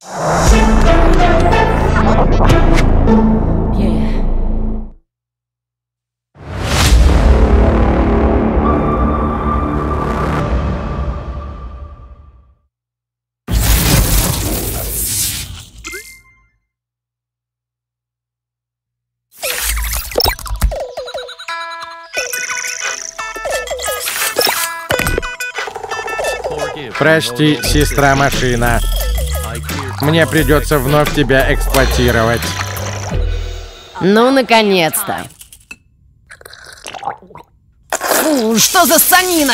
Прости, сестра-машина. Мне придется вновь тебя эксплуатировать. Ну, наконец-то. Фу, что за ссанина?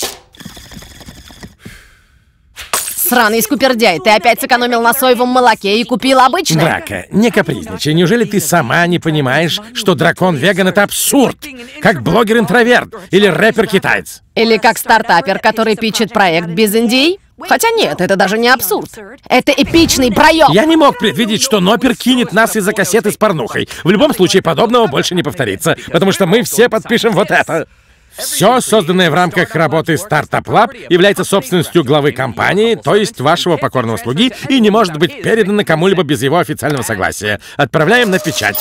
Сраный скупердяй, ты опять сэкономил на соевом молоке и купил обычное? Драка, не капризничай. Неужели ты сама не понимаешь, что дракон-веган — это абсурд? Как блогер-интроверт или рэпер-китаец. Или как стартапер, который питчит проект без Индии? Хотя нет, это даже не абсурд. Это эпичный проёб! Я не мог предвидеть, что Нопер кинет нас из-за кассеты с порнухой. В любом случае, подобного больше не повторится, потому что мы все подпишем вот это. Все, созданное в рамках работы Startup Lab, является собственностью главы компании, то есть вашего покорного слуги, и не может быть передано кому-либо без его официального согласия. Отправляем на печать.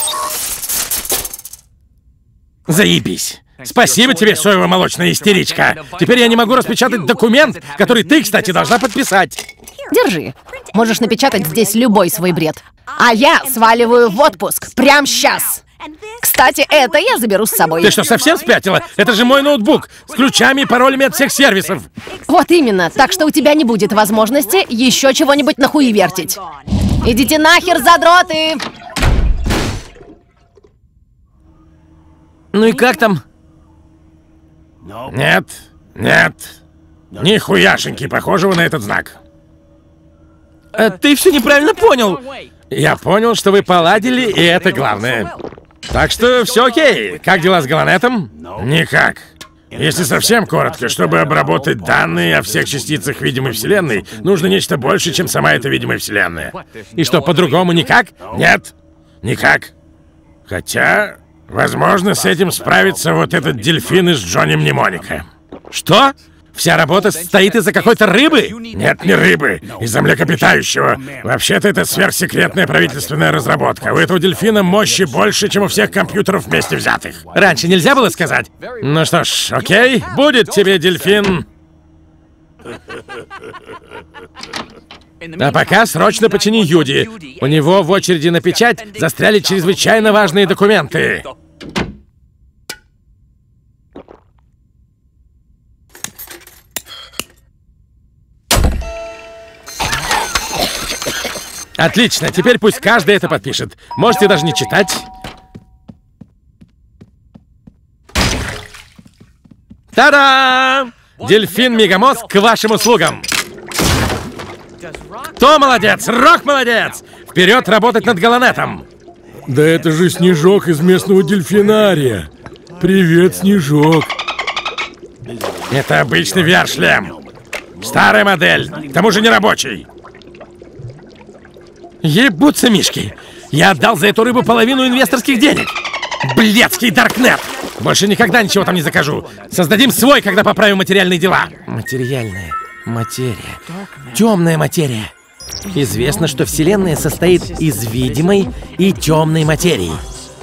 Заебись. Спасибо тебе, соево-молочная истеричка. Теперь я не могу распечатать документ, который ты, кстати, должна подписать. Держи. Можешь напечатать здесь любой свой бред. А я сваливаю в отпуск прямо сейчас. Кстати, это я заберу с собой. Ты что, совсем спятила? Это же мой ноутбук с ключами и паролями от всех сервисов. Вот именно. Так что у тебя не будет возможности еще чего-нибудь нахуевертить. Идите нахер, задроты! Ну и как там? Нет, нет. Нихуяшеньки похожего на этот знак. Ты все неправильно понял. Я понял, что вы поладили, и это главное. Так что все окей. Как дела с Галанетом? Никак. Если совсем коротко, чтобы обработать данные о всех частицах видимой Вселенной, нужно нечто больше, чем сама эта видимая Вселенная. И что, по-другому никак? Нет, никак. Хотя, возможно, с этим справится вот этот дельфин из Джонни Мнемоника. Что? Вся работа состоит из-за какой-то рыбы? Нет, не рыбы, из-за млекопитающего. Вообще-то это сверхсекретная правительственная разработка. У этого дельфина мощи больше, чем у всех компьютеров вместе взятых. Раньше нельзя было сказать? Ну что ж, окей, будет тебе дельфин. А пока срочно почини Юди. У него в очереди на печать застряли чрезвычайно важные документы. Отлично, теперь пусть каждый это подпишет. Можете даже не читать. Та-дам! Дельфин Мегамозг к вашим услугам. Кто молодец? Рок молодец! Вперед работать над Галанетом! Да это же Снежок из местного дельфинария. Привет, Снежок. Это обычный VR-шлем. Старая модель, к тому же не рабочий. Ебутся мишки. Я отдал за эту рыбу половину инвесторских денег. Блядский Даркнет. Больше никогда ничего там не закажу. Создадим свой, когда поправим материальные дела. Материальная материя. Темная материя. Известно, что Вселенная состоит из видимой и темной материи.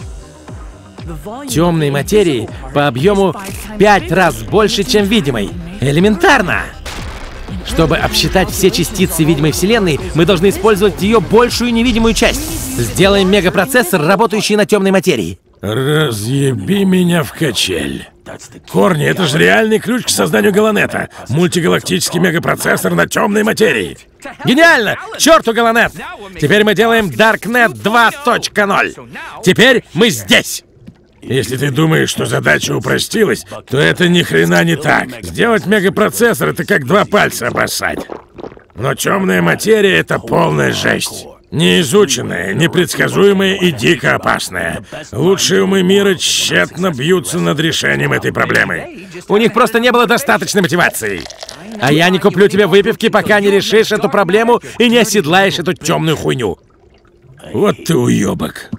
Темной материи по объему в 5 раз больше, чем видимой. Элементарно! Чтобы обсчитать все частицы видимой Вселенной, мы должны использовать ее большую невидимую часть. Сделаем мегапроцессор, работающий на темной материи. Разъеби меня в качель. Корни, это же реальный ключ к созданию Галанета. Мультигалактический мегапроцессор на темной материи. Гениально! К черту Галанет! Теперь мы делаем Darknet 2.0. Теперь мы здесь. Если ты думаешь, что задача упростилась, то это ни хрена не так. Сделать мегапроцессор — это как 2 пальца обоссать. Но темная материя — это полная жесть. Неизученная, непредсказуемая и дико опасная. Лучшие умы мира тщетно бьются над решением этой проблемы. У них просто не было достаточной мотивации. А я не куплю тебе выпивки, пока не решишь эту проблему и не оседлаешь эту темную хуйню. Вот ты уёбок.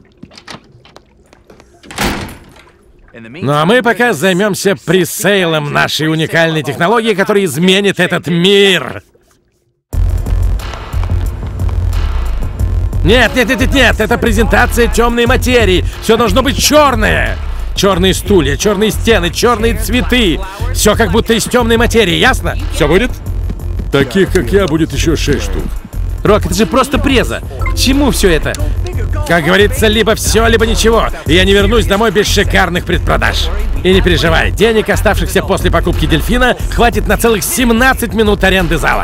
Ну а мы пока займемся пресейлом нашей уникальной технологии, которая изменит этот мир. Нет, это презентация темной материи. Все должно быть черное. Черные стулья, черные стены, черные цветы. Все как будто из темной материи, ясно? Все будет? Таких, как я, будет еще 6 штук. Рок, это же просто преза. К чему все это? Как говорится, либо все, либо ничего. И я не вернусь домой без шикарных предпродаж. И не переживай, денег, оставшихся после покупки дельфина, хватит на целых 17 минут аренды зала.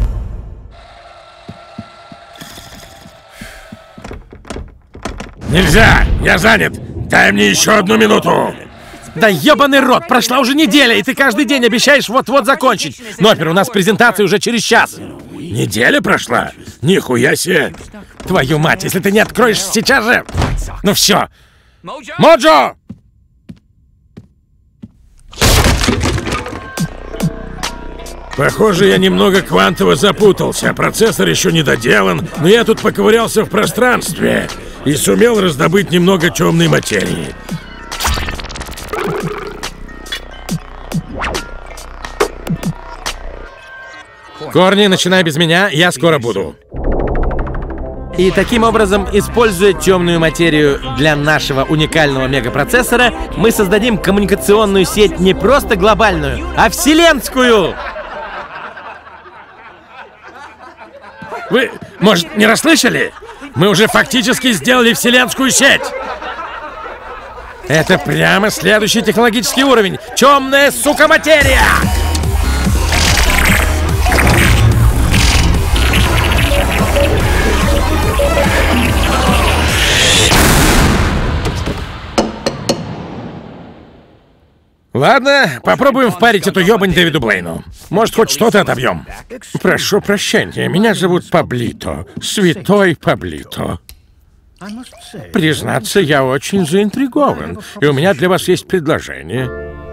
Нельзя! Я занят! Дай мне еще 1 минуту! Да ебаный рот, прошла уже неделя, и ты каждый день обещаешь вот-вот закончить. Нопер, у нас презентация уже через час. Неделя прошла? Нихуя себе! Твою мать, если ты не откроешь сейчас же... Ну все. Моджо! Похоже, я немного квантово запутался. Процессор еще не доделан, но я тут поковырялся в пространстве и сумел раздобыть немного темной материи. Корни, начинай без меня, я скоро буду. И таким образом, используя темную материю для нашего уникального мегапроцессора, мы создадим коммуникационную сеть не просто глобальную, а вселенскую! Вы, может, не расслышали? Мы уже фактически сделали вселенскую сеть! Это прямо следующий технологический уровень. Темная, сука, материя! Ладно, попробуем впарить эту ёбань Дэвиду Блейну. Может, хоть что-то отобьем. Прошу прощения, меня зовут Паблито. Святой Паблито. Признаться, я очень заинтригован, и у меня для вас есть предложение.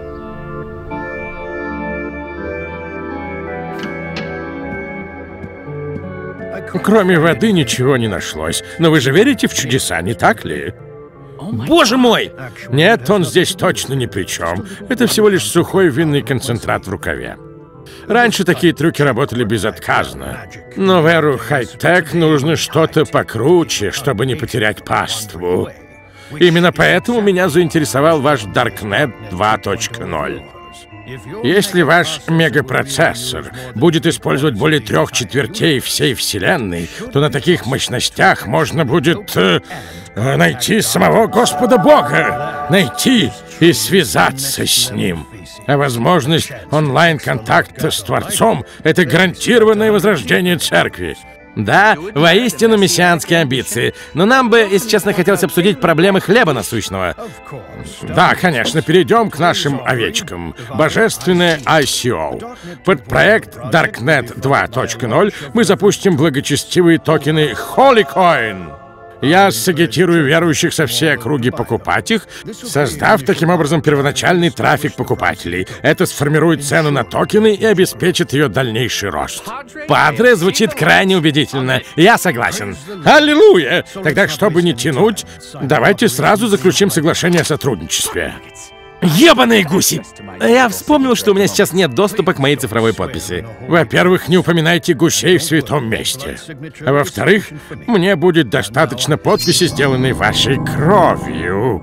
Кроме воды ничего не нашлось. Но вы же верите в чудеса, не так ли? Боже мой! Нет, он здесь точно ни при чем. Это всего лишь сухой винный концентрат в рукаве. Раньше такие трюки работали безотказно. Но в эру хай-тек нужно что-то покруче, чтобы не потерять паству. Именно поэтому меня заинтересовал ваш Darknet 2.0. Если ваш мегапроцессор будет использовать более 3/4 всей Вселенной, то на таких мощностях можно будет найти самого Господа Бога, найти и связаться с Ним. А возможность онлайн-контакта с Творцом — это гарантированное возрождение Церкви. Да, воистину мессианские амбиции. Но нам бы, если честно, хотелось обсудить проблемы хлеба насущного. Да, конечно, перейдем к нашим овечкам. Божественное ICO. Под проект Darknet 2.0 мы запустим благочестивые токены HolyCoin. Я сагитирую верующих со всей округи покупать их, создав таким образом первоначальный трафик покупателей. Это сформирует цену на токены и обеспечит ее дальнейший рост. Падре звучит крайне убедительно. Я согласен. Аллилуйя! Тогда, чтобы не тянуть, давайте сразу заключим соглашение о сотрудничестве. Ёбаные гуси! Я вспомнил, что у меня сейчас нет доступа к моей цифровой подписи. Во-первых, не упоминайте гусей в святом месте. А во-вторых, мне будет достаточно подписи, сделанной вашей кровью.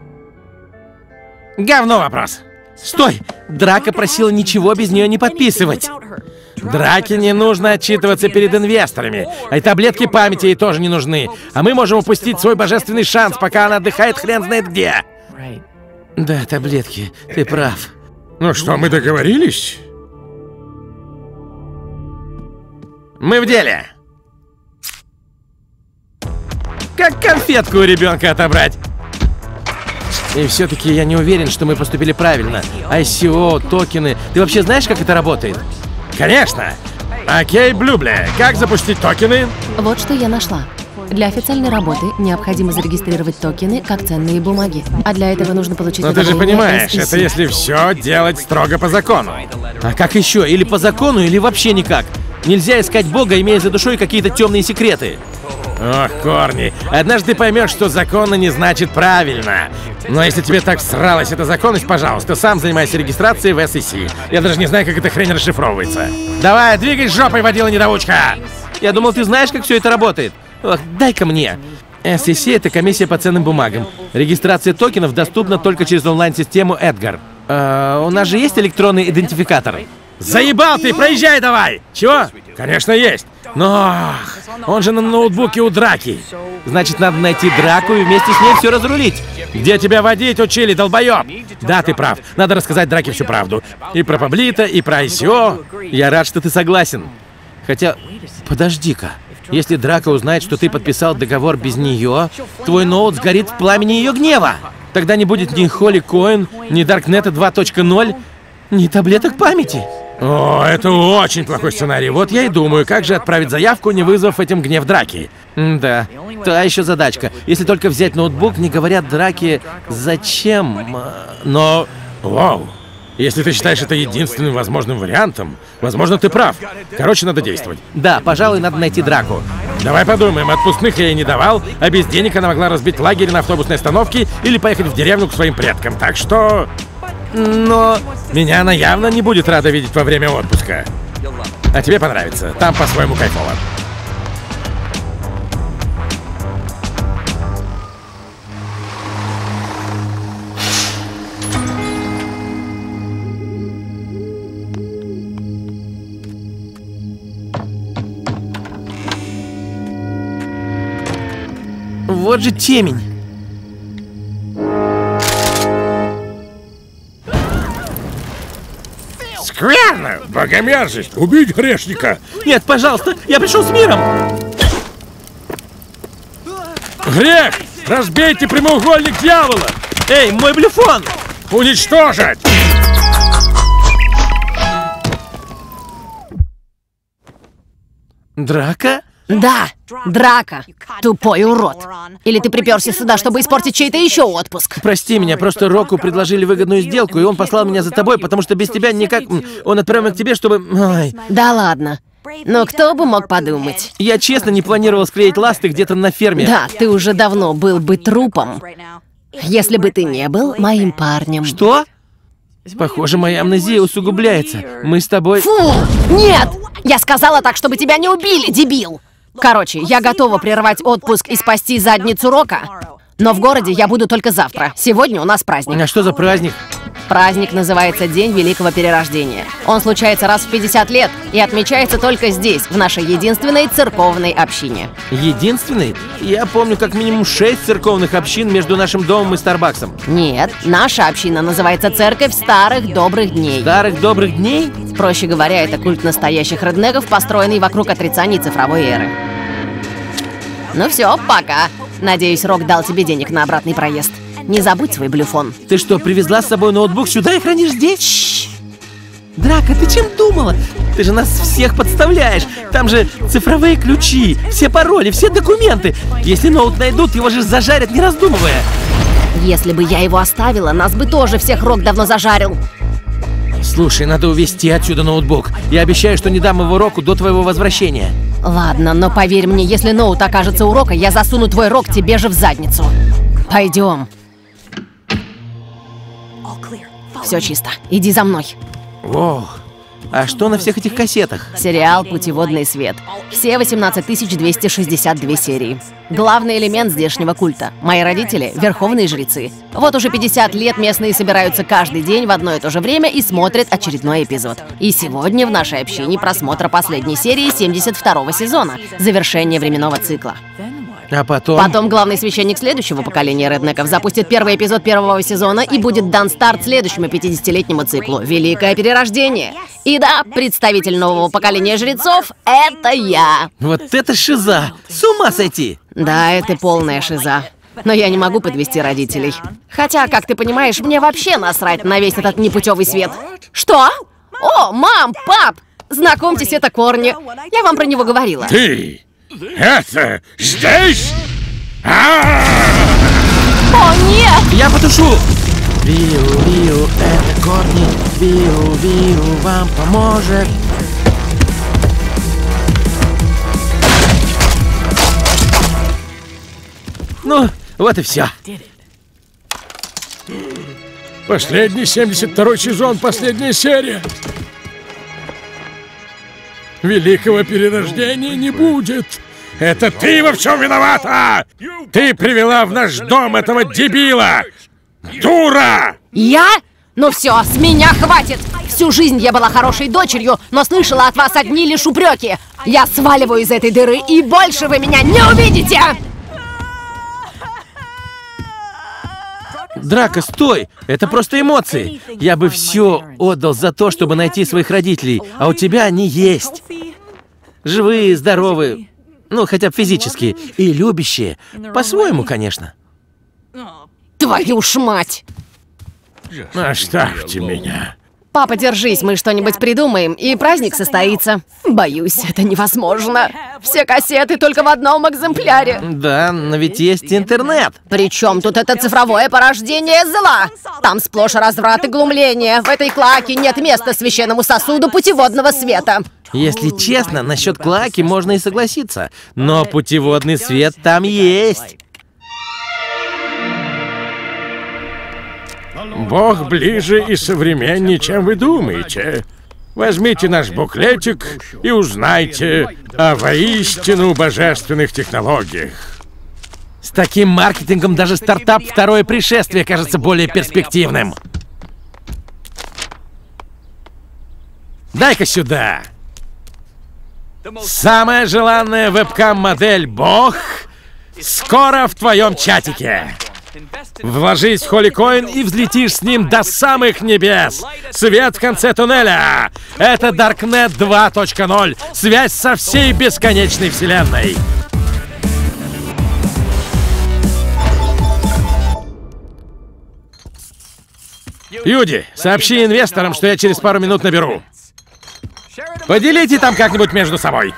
Говно вопрос. Стой! Драка просила ничего без нее не подписывать. Драке не нужно отчитываться перед инвесторами. А и таблетки памяти ей тоже не нужны. А мы можем упустить свой божественный шанс, пока она отдыхает хрен знает где. Да, таблетки, ты прав. Ну что, мы договорились? Мы в деле. Как конфетку у ребенка отобрать. И все-таки я не уверен, что мы поступили правильно. ICO, токены. Ты вообще знаешь, как это работает? Конечно. Окей, Блюбле, как запустить токены? Вот что я нашла. Для официальной работы необходимо зарегистрировать токены как ценные бумаги. А для этого нужно получить Но ты же одобрение понимаешь, SEC. это если все делать строго по закону. А как еще? Или по закону, или вообще никак. Нельзя искать Бога, имея за душой какие-то темные секреты. Ох, Корни, однажды ты поймешь, что законно не значит правильно. Но если тебе так сралась эта законность, пожалуйста, сам занимайся регистрацией в SEC. Я даже не знаю, как эта хрень расшифровывается. Давай, двигай жопой, водила недоучка! Я думал, ты знаешь, как все это работает. Ох, дай-ка мне. SEC — это комиссия по ценным бумагам. Регистрация токенов доступна только через онлайн-систему Эдгар. У нас же есть электронный идентификатор? Заебал ты, проезжай давай! Чего? Конечно, есть. Но он же на ноутбуке у Драки. Значит, надо найти Драку и вместе с ней все разрулить. Где тебя водить учили, долбоёб? Да, ты прав. Надо рассказать Драке всю правду. И про Паблито, и про ICO. Я рад, что ты согласен. Хотя, подожди-ка. Если Драка узнает, что ты подписал договор без нее, твой ноут сгорит в пламени ее гнева. Тогда не будет ни Холли Коин, ни Даркнета 2.0, ни таблеток памяти. О, это очень плохой сценарий. Вот я и думаю, как же отправить заявку, не вызвав этим гнев Драки. Да, та еще задачка. Если только взять ноутбук, не говорят Драке зачем, но... Вау! Если ты считаешь это единственным возможным вариантом, возможно, ты прав. Короче, надо действовать. Да, пожалуй, надо найти Драку. Давай подумаем, отпускных я ей не давал, а без денег она могла разбить лагерь на автобусной остановке или поехать в деревню к своим предкам, так что... Но меня она явно не будет рада видеть во время отпуска. А тебе понравится, там по-своему кайфово. Вот же темень. Скверно! Богомерзость! Убить грешника! Нет, пожалуйста, я пришел с миром! Грех! Разбейте прямоугольник дьявола! Эй, мой блефон! Уничтожить! Драка? Да, Драка. Тупой урод. Или ты приперся сюда, чтобы испортить чей-то еще отпуск? Прости меня, просто Року предложили выгодную сделку, и он послал меня за тобой, потому что без тебя никак... Он отправил меня к тебе, чтобы... Ой. Да ладно. Но кто бы мог подумать? Я честно не планировал склеить ласты где-то на ферме. Да, ты уже давно был бы трупом, если бы ты не был моим парнем. Что? Похоже, моя амнезия усугубляется. Мы с тобой... Фу! Нет! Я сказала так, чтобы тебя не убили, дебил! Короче, я готова прервать отпуск и спасти задницу Рока, но в городе я буду только завтра. Сегодня у нас праздник. А что за праздник? Праздник называется День Великого Перерождения. Он случается раз в 50 лет и отмечается только здесь, в нашей единственной церковной общине. Единственный? Я помню как минимум 6 церковных общин между нашим домом и Старбаксом. Нет, наша община называется Церковь Старых Добрых Дней. Старых Добрых Дней? Проще говоря, это культ настоящих реднеков, построенный вокруг отрицаний цифровой эры. Ну все, пока. Надеюсь, Рок дал тебе денег на обратный проезд. Не забудь свой блюфон. Ты что, привезла с собой ноутбук сюда и хранишь здесь? Шшш. Драка, ты чем думала? Ты же нас всех подставляешь. Там же цифровые ключи, все пароли, все документы. Если ноут найдут, его же зажарят, не раздумывая. Если бы я его оставила, нас бы тоже всех Рок давно зажарил. Слушай, надо увезти отсюда ноутбук. Я обещаю, что не дам его Року до твоего возвращения. Ладно, но поверь мне, если ноут окажется у Рока, я засуну твой Рок тебе же в задницу. Пойдем. Все чисто. Иди за мной. Воу. А что на всех этих кассетах? Сериал «Путеводный свет». Все 18 262 серии. Главный элемент здешнего культа. Мои родители – верховные жрецы. Вот уже 50 лет местные собираются каждый день в одно и то же время и смотрят очередной эпизод. И сегодня в нашей общине просмотр последней серии 72-го сезона. Завершение временного цикла. А потом... Потом главный священник следующего поколения реднеков запустит первый эпизод первого сезона и будет дан старт следующему 50-летнему циклу – Великое Перерождение. И да, представитель нового поколения жрецов – это я. Вот это шиза! С ума сойти! Да, это полная шиза. Но я не могу подвести родителей. Хотя, как ты понимаешь, мне вообще насрать на весь этот непутевый свет. Что? О, мам, пап! Знакомьтесь, это Корни. Я вам про него говорила. Ты! Это здесь? О, нет! Я потушу! Виу, это Корни. Виу, вам поможет. Ну, вот и все. Последний 72-й сезон, последняя серия. Великого перерождения не будет. Это ты во всем виновата! Ты привела в наш дом этого дебила! Дура! Я? Ну все, с меня хватит! Всю жизнь я была хорошей дочерью, но слышала от вас одни лишь упреки. Я сваливаю из этой дыры, и больше вы меня не увидите! Драко, стой! Это просто эмоции. Я бы все отдал за то, чтобы найти своих родителей, а у тебя они есть. Живые, здоровые, ну, хотя бы физически, и любящие. По-своему, конечно. Твою ж мать! Оставьте меня. Папа, держись, мы что-нибудь придумаем, и праздник состоится. Боюсь, это невозможно. Все кассеты только в одном экземпляре. Да, но ведь есть интернет. Причем тут это цифровое порождение зла? Там сплошь разврат и глумление. В этой клоаке нет места священному сосуду путеводного света. Если честно, насчет клоаки можно и согласиться, но путеводный свет там есть. Бог ближе и современнее, чем вы думаете. Возьмите наш буклетик и узнайте о воистину божественных технологиях. С таким маркетингом даже стартап «Второе пришествие» кажется более перспективным. Дай-ка сюда. Самая желанная вебкам-модель «Бог» скоро в твоем чатике. Вложись в HolyCoin и взлетишь с ним до самых небес. Свет в конце туннеля. Это Darknet 2.0. Связь со всей бесконечной вселенной. Юди, сообщи инвесторам, что я через пару минут наберу. Поделите там как-нибудь между собой.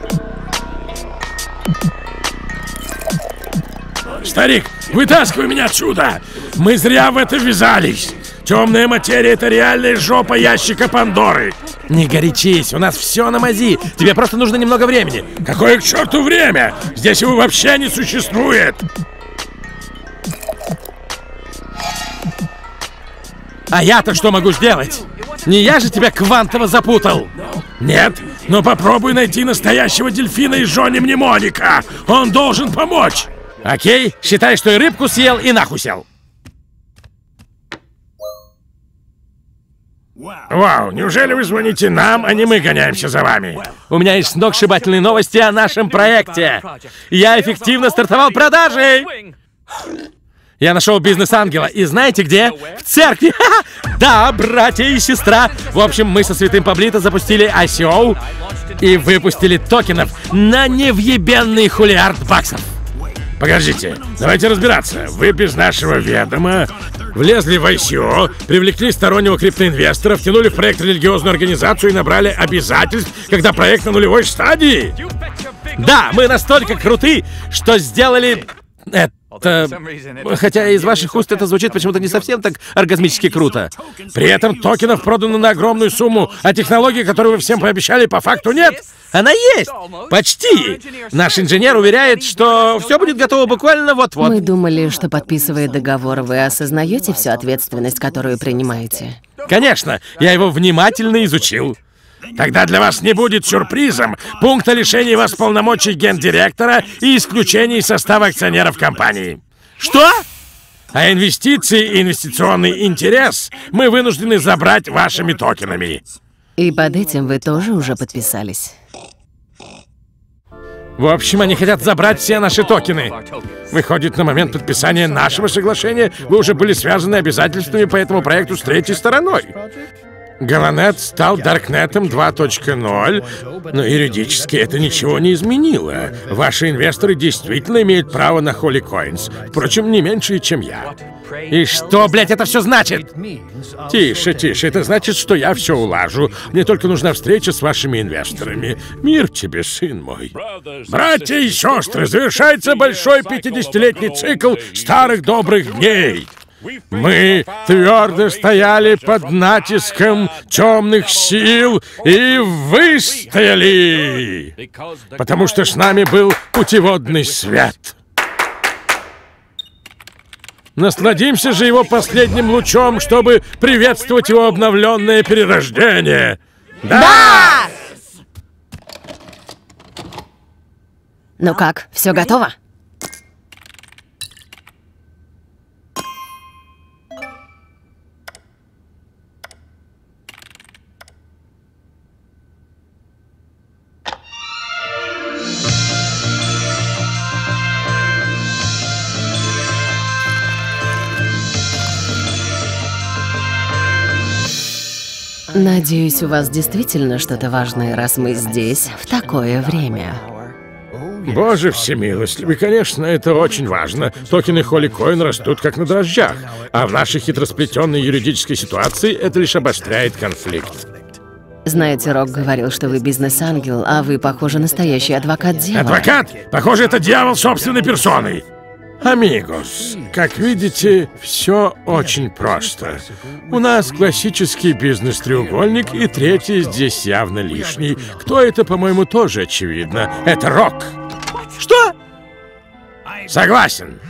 Старик, вытаскивай меня отсюда! Мы зря в это ввязались! Темная материя — это реальная жопа ящика Пандоры! Не горячись, у нас все на мази. Тебе просто нужно немного времени. Какое к черту время? Здесь его вообще не существует! А я-то что могу сделать? Не я же тебя квантово запутал. Нет, но попробуй найти настоящего дельфина из Джонни Мнемоника. Он должен помочь. Окей, считай, что и рыбку съел, и нахуй сел. Вау, неужели вы звоните нам, а не мы гоняемся за вами? У меня есть сногсшибательные новости о нашем проекте. Я эффективно стартовал продажи. Я нашел бизнес-ангела, и знаете где? В церкви! Да, братья и сестра! В общем, мы со Святым Паблито запустили ICO и выпустили токенов на невъебенный хулиард баксов. Погодите, давайте разбираться. Вы без нашего ведома влезли в ICO, привлекли стороннего криптоинвестора, втянули в проект религиозную организацию и набрали обязательств, когда проект на нулевой стадии? Да, мы настолько круты, что сделали это. Хотя из ваших уст это звучит почему-то не совсем так оргазмически круто. При этом токенов продано на огромную сумму, а технологии, которую вы всем пообещали, по факту нет. Она есть! Почти! Наш инженер уверяет, что все будет готово буквально вот-вот. Мы думали, что, подписывая договор, вы осознаете всю ответственность, которую принимаете. Конечно, я его внимательно изучил. Тогда для вас не будет сюрпризом пункта лишения вас полномочий гендиректора и исключения из состава акционеров компании. Что? А инвестиции и инвестиционный интерес мы вынуждены забрать вашими токенами. И под этим вы тоже уже подписались. В общем, они хотят забрать все наши токены. Выходит, на момент подписания нашего соглашения вы уже были связаны обязательствами по этому проекту с третьей стороной. Галанет стал Даркнетом 2.0, но юридически это ничего не изменило. Ваши инвесторы действительно имеют право на HolyCoins, впрочем, не меньше, чем я. И что, блядь, это все значит? Тише, тише, это значит, что я все улажу. Мне только нужна встреча с вашими инвесторами. Мир тебе, сын мой. Братья и сестры, завершается большой 50-летний цикл старых добрых дней. Мы твердо стояли под натиском темных сил и выстояли, потому что с нами был путеводный свет. Насладимся же его последним лучом, чтобы приветствовать его обновленное перерождение. Да! Ну как, все готово? Надеюсь, у вас действительно что-то важное, раз мы здесь в такое время. Боже всемилостливый, конечно, это очень важно. Токены Holy Coin растут как на дрожжах, а в нашей хитросплетенной юридической ситуации это лишь обостряет конфликт. Знаете, Рок говорил, что вы бизнес-ангел, а вы, похоже, настоящий адвокат дьявола. Адвокат? Похоже, это дьявол собственной персоной. Амигос, как видите, все очень просто. У нас классический бизнес-треугольник, и третий здесь явно лишний. Кто это, по-моему, тоже очевидно. Это Рок. Что? Согласен.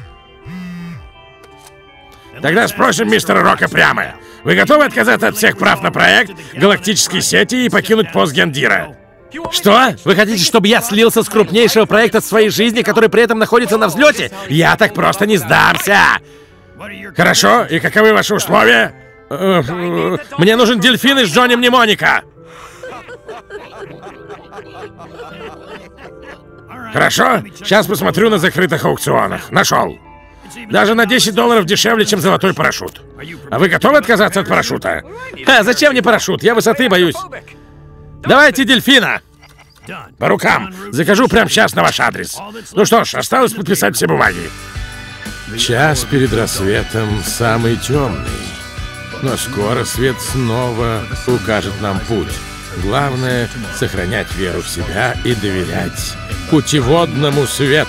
Тогда спросим мистера Рока прямо. Вы готовы отказаться от всех прав на проект, галактические сети и покинуть пост Гендира? Что? Вы хотите, чтобы я слился с крупнейшего проекта в своей жизни, который при этом находится на взлете? Я так просто не сдамся! Хорошо, и каковы ваши условия? Мне нужен дельфин из Джонни Мнемоника! Хорошо, сейчас посмотрю на закрытых аукционах. Нашел. Даже на $10 дешевле, чем золотой парашют. А вы готовы отказаться от парашюта? Зачем мне парашют? Я высоты боюсь. Давайте дельфина! По рукам. Закажу прямо сейчас на ваш адрес. Ну что ж, осталось подписать все бумаги. Час перед рассветом самый темный. Но скоро свет снова укажет нам путь. Главное — сохранять веру в себя и доверять путеводному свету.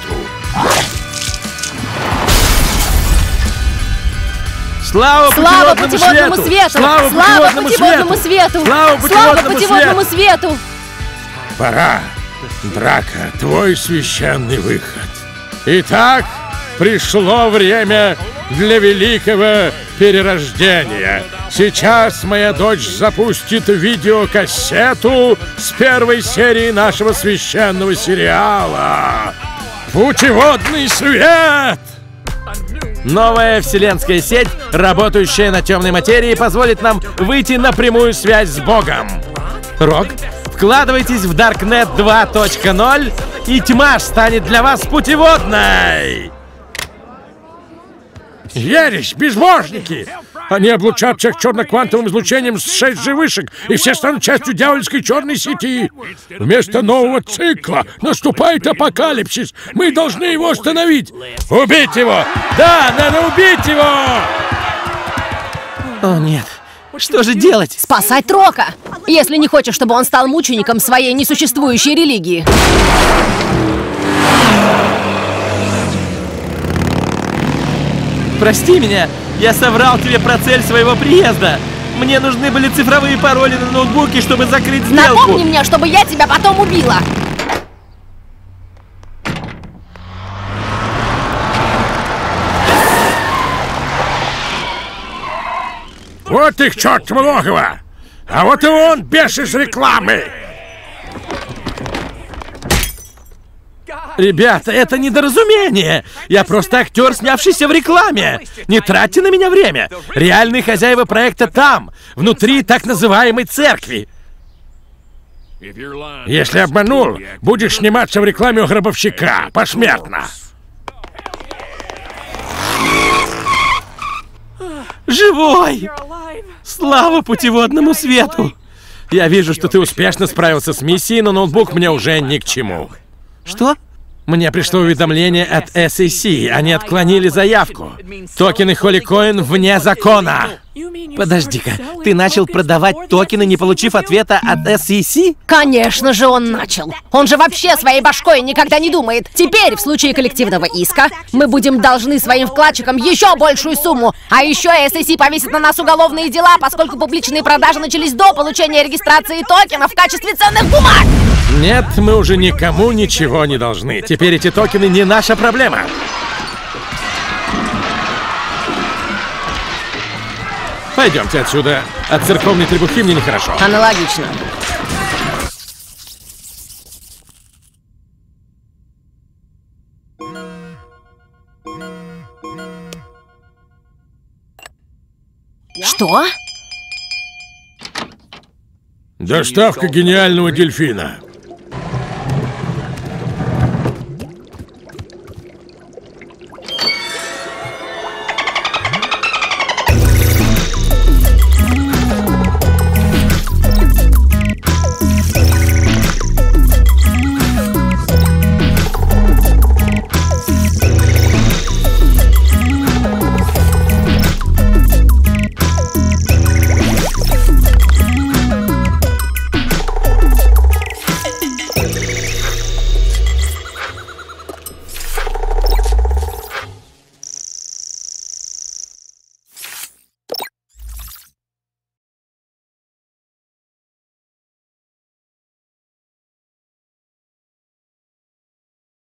Слава путеводному свету! Слава путеводному свету! Слава путеводному свету! Пора, Драко, твой священный выход. Итак, пришло время для великого перерождения. Сейчас моя дочь запустит видеокассету с первой серии нашего священного сериала «Путеводный свет». Новая вселенская сеть, работающая на темной материи, позволит нам выйти на прямую связь с Богом. Рок, вкладывайтесь в Darknet 2.0, и тьма станет для вас путеводной! Ересь, безбожники! Они облучат всех черно-квантовым излучением с 6G вышек, и все станут частью дьявольской черной сети. Вместо нового цикла наступает апокалипсис. Мы должны его остановить. Убить его! Да, надо убить его! О, нет. Что же делать? Спасать Рока! Если не хочешь, чтобы он стал мучеником своей несуществующей религии. Прости меня, я соврал тебе про цель своего приезда. Мне нужны были цифровые пароли на ноутбуке, чтобы закрыть сделку. Напомни мне, чтобы я тебя потом убила. Вот их чертово логово! А вот и он, бешеный с рекламы! Ребята, это недоразумение! Я просто актер, снявшийся в рекламе! Не тратьте на меня время! Реальные хозяева проекта там, внутри так называемой церкви! Если обманул, будешь сниматься в рекламе у гробовщика, посмертно! Живой! Слава путеводному свету! Я вижу, что ты успешно справился с миссией, но ноутбук мне уже ни к чему. Что? Мне пришло уведомление от SEC. Они отклонили заявку. Токены Holy Coin вне закона. Подожди-ка, ты начал продавать токены, не получив ответа от SEC? Конечно же он начал. Он же вообще своей башкой никогда не думает. Теперь, в случае коллективного иска, мы будем должны своим вкладчикам еще большую сумму. А еще SEC повесит на нас уголовные дела, поскольку публичные продажи начались до получения регистрации токенов в качестве ценных бумаг. Нет, мы уже никому ничего не должны. Теперь эти токены не наша проблема. Пойдемте отсюда. От церковной требухи мне нехорошо. Аналогично. Что? Доставка гениального дельфина.